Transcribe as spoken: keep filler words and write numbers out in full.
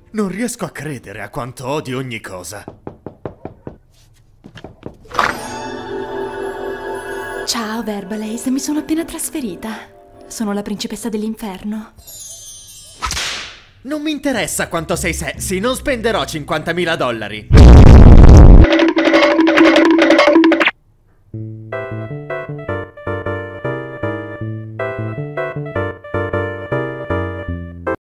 Non riesco a credere a quanto odio ogni cosa. Ciao, Verbalace, mi sono appena trasferita. Sono la principessa dell'inferno. Non mi interessa quanto sei sexy, non spenderò cinquantamila dollari.